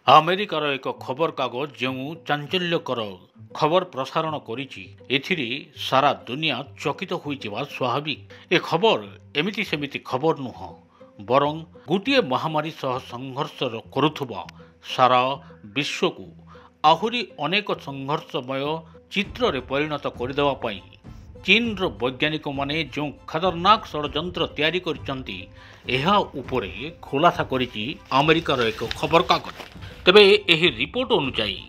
ଆମେରିକାର ଏକ ଖବରକାଗଜ ଯେଉଁ ଚାଞ୍ଚଲ୍ୟକର ଖବର ପ୍ରସାରଣ କରିଛି ଏଥିରେ ସାରା ଦୁନିଆ ଚକିତ ହୋଇଯିବା ସ୍ୱାଭାବିକ। ଏ ଖବର ଏମିତି ସେମିତି ଖବର ନୁହଁ, ବରଂ ଗୋଟିଏ ମହାମାରୀ ସହ ସଂଘର୍ଷ କରୁଥିବା ସାରା ବିଶ୍ୱକୁ ଆହୁରି ଅନେକ ସଂଘର୍ଷମୟ ଚିତ୍ରରେ ପରିଣତ କରିଦେବା ପାଇଁ ଚୀନର ବୈଜ୍ଞାନିକମାନେ ଯେଉଁ ଖତରନାକ ଷଡ଼ଯନ୍ତ୍ର ତିଆରି କରିଛନ୍ତି ଏହା ଉପରେ ଖୁଲାସା କରିଛି ଆମେରିକାର ଏକ ଖବରକାଗଜ। ତେବେ ଏହି ରିପୋର୍ଟ ଅନୁଯାୟୀ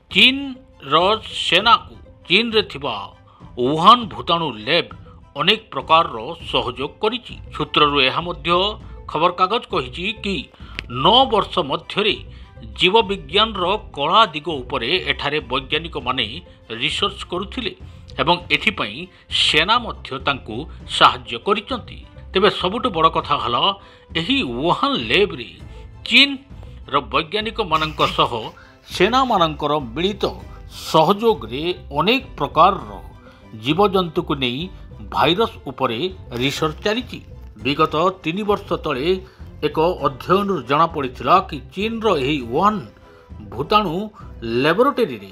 ଚୀନର ସେନାକୁ ଚୀନରେ ଥିବା ଉହାନ ଭୂତାଣୁ ଲ୍ୟାବ୍ ଅନେକ ପ୍ରକାରର ସହଯୋଗ କରିଛି। ସୂତ୍ରରୁ ଏହା ମଧ୍ୟ ଖବରକାଗଜ କହିଛି କି 9 ବର୍ଷ ମଧ୍ୟରେ ଜୀବବିଜ୍ଞାନର କଳା ଦିଗ ଉପରେ ଏଠାରେ ବୈଜ୍ଞାନିକମାନେ ରିସର୍ଚ୍ଚ କରୁଥିଲେ ଏବଂ ଏଥିପାଇଁ ସେନା ମଧ୍ୟ ତାଙ୍କୁ ସାହାଯ୍ୟ କରିଛନ୍ତି। ତେବେ ସବୁଠୁ ବଡ଼ କଥା ହେଲା ଏହି ଉହାନ ଲ୍ୟାବ୍ରେ ଚୀନର ବୈଜ୍ଞାନିକମାନଙ୍କ ସହ ସେନାମାନଙ୍କର ମିଳିତ ସହଯୋଗରେ ଅନେକ ପ୍ରକାରର ଜୀବଜନ୍ତୁକୁ ନେଇ ଭାଇରସ୍ ଉପରେ ରିସର୍ଚ୍ଚ ଚାଲିଛି। ବିଗତ 3 ବର୍ଷ ତଳେ ଏକ ଅଧ୍ୟୟନରୁ ଜଣାପଡ଼ିଥିଲା କି ଚୀନର ଏହି ଉହାନ ଭୂତାଣୁ ଲ୍ୟାବୋରେଟୋରୀରେ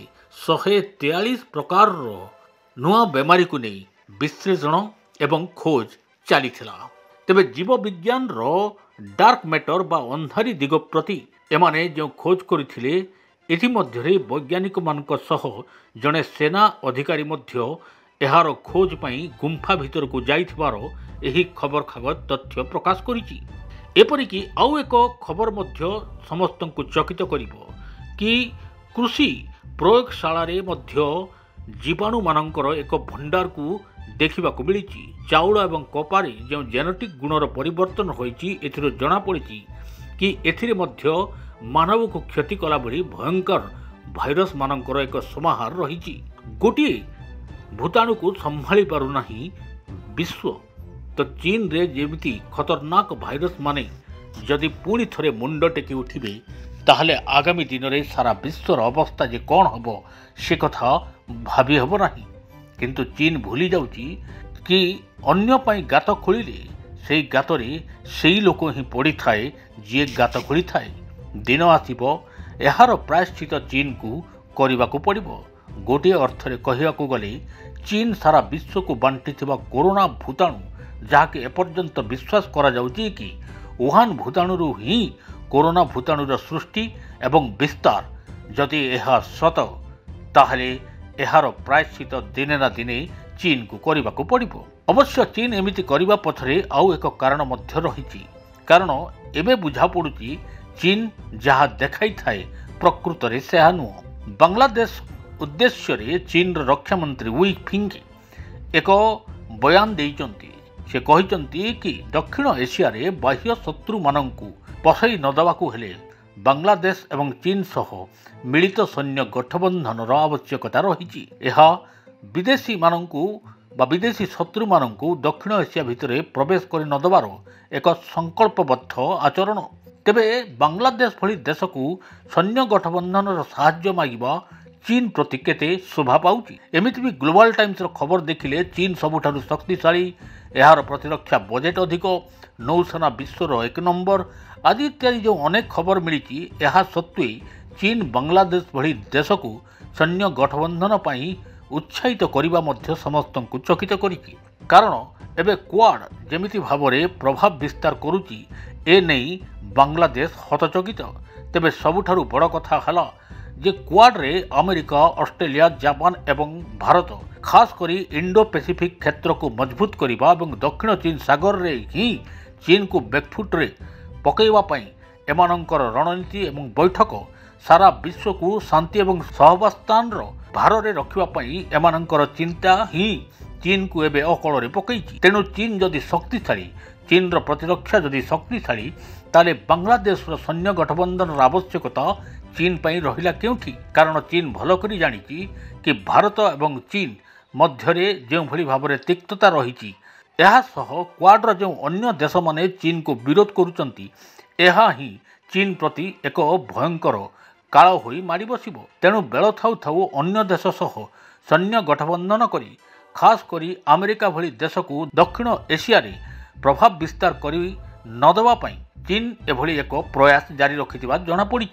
143 ପ୍ରକାରର ନୂଆ ବେମାରୀକୁ ନେଇ ବିଶ୍ଳେଷଣ ଏବଂ ଖୋଜ ଚାଲିଥିଲା। ତେବେ ଜୀବବିଜ୍ଞାନର ଡାର୍କ ମ୍ୟାଟର ବା ଅନ୍ଧାରୀ ଦିଗ ପ୍ରତି ଏମାନେ ଯେଉଁ ଖୋଜ କରିଥିଲେ ଏଥିମଧ୍ୟରେ ବୈଜ୍ଞାନିକମାନଙ୍କ ସହ ଜଣେ ସେନା ଅଧିକାରୀ ମଧ୍ୟ ଏହାର ଖୋଜ ପାଇଁ ଗୁମ୍ଫା ଭିତରକୁ ଯାଇଥିବାର ଏହି ଖବରକାଗଜ ତଥ୍ୟ ପ୍ରକାଶ କରିଛି। ଏପରିକି ଆଉ ଏକ ଖବର ମଧ୍ୟ ସମସ୍ତଙ୍କୁ ଚକିତ କରିବ କି କୃଷି ପ୍ରୟୋଗଶାଳାରେ ମଧ୍ୟ ଜୀବାଣୁମାନଙ୍କର ଏକ ଭଣ୍ଡାରକୁ ଦେଖିବାକୁ ମିଳିଛି। ଚାଉଳ ଏବଂ କପାରେ ଯେଉଁ ଜେନେଟିକ୍ ଗୁଣର ପରିବର୍ତ୍ତନ ହୋଇଛି ଏଥିରୁ ଜଣାପଡ଼ିଛି କି ଏଥିରେ ମଧ୍ୟ ମାନବକୁ କ୍ଷତି କଲା ଭଳି ଭୟଙ୍କର ଭାଇରସ୍ ମାନଙ୍କର ଏକ ସମାହାର ରହିଛି। ଗୋଟିଏ ଭୂତାଣୁକୁ ସମ୍ଭାଳି ପାରୁନାହିଁ ବିଶ୍ୱ, ତ ଚୀନରେ ଯେମିତି ଖତରନାକ ଭାଇରସ୍ ମାନେ ଯଦି ପୁଣି ଥରେ ମୁଣ୍ଡ ଟେକି ଉଠିବେ ତାହେଲେ ଆଗାମୀ ଦିନରେ ସାରା ବିଶ୍ୱର ଅବସ୍ଥା ଯେ କ'ଣ ହେବ ସେ କଥା ଭାବି ହେବ ନାହିଁ। କିନ୍ତୁ ଚୀନ ଭୁଲି ଯାଉଛି କି ଅନ୍ୟ ପାଇଁ ଗାତ ଖୋଳିଲେ ସେଇ ଗାତରେ ସେଇ ଲୋକ ହିଁ ପଡ଼ିଥାଏ ଯିଏ ଗାତ ଖୋଳିଥାଏ। ଦିନ ଆସିବ ଏହାର ପ୍ରାୟଶ୍ଚିତ ଚୀନକୁ କରିବାକୁ ପଡ଼ିବ। ଗୋଟିଏ ଅର୍ଥରେ କହିବାକୁ ଗଲେ ଚୀନ ସାରା ବିଶ୍ୱକୁ ବାଣ୍ଟିଥିବା କରୋନା ଭୂତାଣୁ, ଯାହାକି ଏପର୍ଯ୍ୟନ୍ତ ବିଶ୍ୱାସ କରାଯାଉଛି କି ଉହାନ ଭୂତାଣୁରୁ ହିଁ କରୋନା ଭୂତାଣୁର ସୃଷ୍ଟି ଏବଂ ବିସ୍ତାର, ଯଦି ଏହା ସତ ତାହେଲେ ଏହାର ପ୍ରାୟଶ୍ଚିତ ଦିନେ ନା ଦିନେ ଚୀନକୁ କରିବାକୁ ପଡ଼ିବ। ଅବଶ୍ୟ ଚୀନ ଏମିତି କରିବା ପଛରେ ଆଉ ଏକ କାରଣ ମଧ୍ୟ ରହିଛି, କାରଣ ଏବେ ବୁଝାପଡ଼ୁଛି ଚୀନ ଯାହା ଦେଖାଇଥାଏ ପ୍ରକୃତରେ ସେହା ନୁହଁ। ବାଂଲାଦେଶ ଉଦ୍ଦେଶ୍ୟରେ ଚୀନର ରକ୍ଷାମନ୍ତ୍ରୀ ୱି ଫିଙ୍ଗେ ଏକ ବୟାନ ଦେଇଛନ୍ତି। ସେ କହିଛନ୍ତି କି ଦକ୍ଷିଣ ଏସିଆରେ ବାହ୍ୟ ଶତ୍ରୁମାନଙ୍କୁ ପଶାଇ ନ ଦେବାକୁ ହେଲେ ବାଂଲାଦେଶ ଏବଂ ଚୀନ ସହ ମିଳିତ ସୈନ୍ୟ ଗଠବନ୍ଧନର ଆବଶ୍ୟକତା ରହିଛି। ଏହା ବିଦେଶୀମାନଙ୍କୁ ବା ବିଦେଶୀ ଶତ୍ରୁମାନଙ୍କୁ ଦକ୍ଷିଣ ଏସିଆ ଭିତରେ ପ୍ରବେଶ କରି ନ ଦେବାର ଏକ ସଂକଳ୍ପବଦ୍ଧ ଆଚରଣ। ତେବେ ବାଂଲାଦେଶ ଭଳି ଦେଶକୁ ସୈନ୍ୟ ଗଠବନ୍ଧନର ସାହାଯ୍ୟ ମାଗିବା ଚୀନ ପ୍ରତି କେତେ ଶୋଭା ପାଉଛି। ଏମିତି ବି ଗ୍ଲୋବାଲ ଟାଇମ୍ସର ଖବର ଦେଖିଲେ ଚୀନ ସବୁଠାରୁ ଶକ୍ତିଶାଳୀ, ଏହାର ପ୍ରତିରକ୍ଷା ବଜେଟ୍ ଅଧିକ, ନୌସେନା ବିଶ୍ୱର 1 ନମ୍ବର ଆଦି ଇତ୍ୟାଦି ଯେଉଁ ଅନେକ ଖବର ମିଳିଛି, ଏହା ସତ୍ତ୍ୱେ ଚୀନ ବାଂଲାଦେଶ ଭଳି ଦେଶକୁ ସୈନ୍ୟ ଗଠବନ୍ଧନ ପାଇଁ ଉତ୍ସାହିତ କରିବା ମଧ୍ୟ ସମସ୍ତଙ୍କୁ ଚକିତ କରିଛି। କାରଣ ଏବେ କ୍ୱାଡ୍ ଯେମିତି ଭାବରେ ପ୍ରଭାବ ବିସ୍ତାର କରୁଛି ଏ ନେଇ ବାଂଲାଦେଶ ହତଚକିତ। ତେବେ ସବୁଠାରୁ ବଡ଼ କଥା ହେଲା ଯେ କ୍ୱାଡ୍ରେ ଆମେରିକା, ଅଷ୍ଟ୍ରେଲିଆ, ଜାପାନ ଏବଂ ଭାରତ ଖାସ କରି ଇଣ୍ଡୋ ପାସିଫିକ୍ କ୍ଷେତ୍ରକୁ ମଜବୁତ କରିବା ଏବଂ ଦକ୍ଷିଣ ଚୀନ ସାଗରରେ ହିଁ ଚୀନକୁ ବ୍ୟାକ୍ଫୁଟ୍ରେ ପକାଇବା ପାଇଁ ଏମାନଙ୍କର ରଣନୀତି ଏବଂ ବୈଠକ ସାରା ବିଶ୍ୱକୁ ଶାନ୍ତି ଏବଂ ସହାବସ୍ଥାନର ଭାରରେ ରଖିବା ପାଇଁ ଏମାନଙ୍କର ଚିନ୍ତା ହିଁ ଚୀନକୁ ଏବେ ଅକଳରେ ପକାଇଛି। ତେଣୁ ଚୀନ ଯଦି ଶକ୍ତିଶାଳୀ, ଚୀନର ପ୍ରତିରକ୍ଷା ଯଦି ଶକ୍ତିଶାଳୀ, ତାହେଲେ ବାଂଲାଦେଶର ସୈନ୍ୟ ଗଠବନ୍ଧନର ଆବଶ୍ୟକତା ଚୀନ ପାଇଁ ରହିଲା କେଉଁଠି? କାରଣ ଚୀନ ଭଲ କରି ଜାଣିଛି କି ଭାରତ ଏବଂ ଚୀନ ମଧ୍ୟରେ ଯେଉଁଭଳି ଭାବରେ ତିକ୍ତତା ରହିଛି, ଏହା ସହ କ୍ୱାଡ୍ର ଯେଉଁ ଅନ୍ୟ ଦେଶମାନେ ଚୀନକୁ ବିରୋଧ କରୁଛନ୍ତି, ଏହା ହିଁ ଚୀନ ପ୍ରତି ଏକ ଭୟଙ୍କର କାଳ ହୋଇ ମାଡ଼ି ବସିବ। ତେଣୁ ବେଳ ଥାଉ ଥାଉ ଅନ୍ୟ ଦେଶ ସହ ସୈନ୍ୟ ଗଠବନ୍ଧନ କରି ଖାସ କରି ଆମେରିକା ଭଳି ଦେଶକୁ ଦକ୍ଷିଣ ଏସିଆରେ ପ୍ରଭାବ ବିସ୍ତାର କରି ନ ଦେବା ପାଇଁ ଚୀନ ଏଭଳି ଏକ ପ୍ରୟାସ ଜାରି ରଖିଥିବା ଜଣାପଡ଼ିଛି।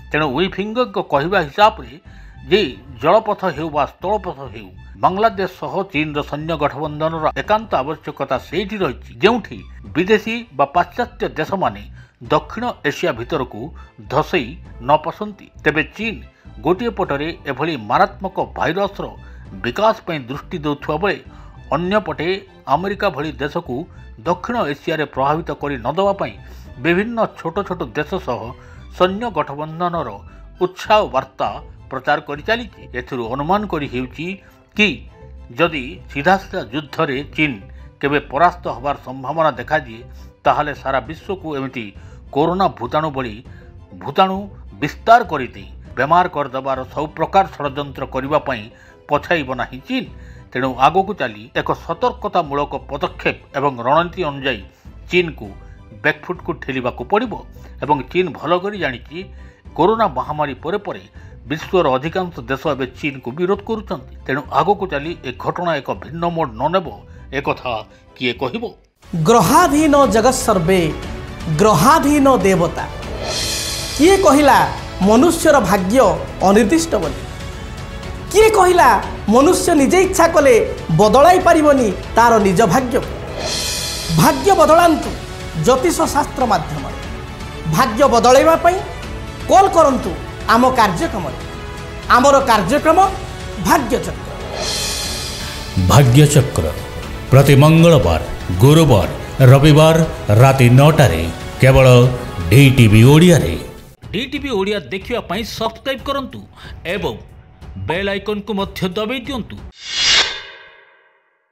तेणु ୱିଫିଙ୍ଗଙ୍କ କହିବା ହିସାବରେ ଯେ ଜଳପଥ ହେଉ ବା ସ୍ଥଳପଥ ହେଉ ବାଂଲାଦେଶ ସହ ଚୀନର ସୈନ୍ୟ ଗଠବନ୍ଧନର ଏକାନ୍ତ ଆବଶ୍ୟକତା ସେଇଠି ରହିଛି ଯେଉଁଠି ବିଦେଶୀ ବା ପାଶ୍ଚାତ୍ୟ ଦେଶମାନେ ଦକ୍ଷିଣ ଏସିଆ ଭିତରକୁ ଧସେଇ ନ ପଶନ୍ତି। ତେବେ ଚୀନ ଗୋଟିଏ ପଟରେ ଏଭଳି ମାରାତ୍ମକ ଭାଇରସର ବିକାଶ ପାଇଁ ଦୃଷ୍ଟି ଦେଉଥିବା ବେଳେ ଅନ୍ୟପଟେ ଆମେରିକା ଭଳି ଦେଶକୁ ଦକ୍ଷିଣ ଏସିଆରେ ପ୍ରଭାବିତ କରି ନ ଦେବା ପାଇଁ ବିଭିନ୍ନ ଛୋଟ ଛୋଟ ଦେଶ ସହ ସୈନ୍ୟ ଗଠବନ୍ଧନର ଉତ୍ସାହ ବାର୍ତ୍ତା ପ୍ରଚାର କରି ଚାଲିଛି। ଏଥିରୁ ଅନୁମାନ କରି ହେଉଛି କି ଯଦି ସିଧା ସିଧା ଯୁଦ୍ଧରେ ଚୀନ କେବେ ପରାସ୍ତ ହେବାର ସମ୍ଭାବନା ଦେଖାଦିଏ ତାହେଲେ ସାରା ବିଶ୍ୱକୁ ଏମିତି କରୋନା ଭୂତାଣୁ ଭଳି ଭୂତାଣୁ ବିସ୍ତାର କରିଦେଇ ବେମାର କରିଦେବାର ସବୁ ପ୍ରକାର ଷଡ଼ଯନ୍ତ୍ର କରିବା ପାଇଁ ପଛାଇବ ନାହିଁ ଚୀନ। ତେଣୁ ଆଗକୁ ଚାଲି ଏକ ସତର୍କତାମୂଳକ ପଦକ୍ଷେପ ଏବଂ ରଣନୀତି ଅନୁଯାୟୀ ଚୀନକୁ ବ୍ୟାକଫୁଟକୁ ଠେଲିବାକୁ ପଡ଼ିବ ଏବଂ ଚୀନ ଭଲ କରି ଜାଣିଛି କରୋନା ମହାମାରୀ ପରେ ପରେ ବିଶ୍ୱର ଅଧିକାଂଶ ଦେଶ ଏବେ ଚୀନକୁ ବିରୋଧ କରୁଛନ୍ତି। ତେଣୁ ଆଗକୁ ଚାଲି ଏ ଘଟଣା ଏକ ଭିନ୍ନ ମୋଡ଼ ନ ନେବ ଏକଥା କିଏ କହିବ? ଗ୍ରହାଧୀନ ଜଗତ୍ ସର୍ବେ ଗ୍ରହାଧୀନ ଦେବତା। କିଏ କହିଲା ମନୁଷ୍ୟର ଭାଗ୍ୟ ଅନିର୍ଦ୍ଦିଷ୍ଟ ବୋଲି? କିଏ କହିଲା ମନୁଷ୍ୟ ନିଜେ ଇଚ୍ଛା କଲେ ବଦଳାଇ ପାରିବନି ତାର ନିଜ ଭାଗ୍ୟକୁ? ଭାଗ୍ୟ ବଦଳାନ୍ତୁ ଜ୍ୟୋତିଷ ଶାସ୍ତ୍ର ମାଧ୍ୟମରେ। ଭାଗ୍ୟ ବଦଳାଇବା ପାଇଁ କଲ୍ କରନ୍ତୁ ଆମ କାର୍ଯ୍ୟକ୍ରମରେ। ଆମର କାର୍ଯ୍ୟକ୍ରମ ଭାଗ୍ୟଚକ୍ର। ଭାଗ୍ୟଚକ୍ର ପ୍ରତି ମଙ୍ଗଳବାର, ଗୁରୁବାର, ରବିବାର ରାତି 9ଟାରେ କେବଳ DTV ଓଡ଼ିଆରେ। DTV ଓଡ଼ିଆ ଦେଖିବା ପାଇଁ ସବସ୍କ୍ରାଇବ୍ କରନ୍ତୁ ଏବଂ ବେଲ୍ ଆଇକନ୍କୁ ମଧ୍ୟ ଦବାଇ ଦିଅନ୍ତୁ।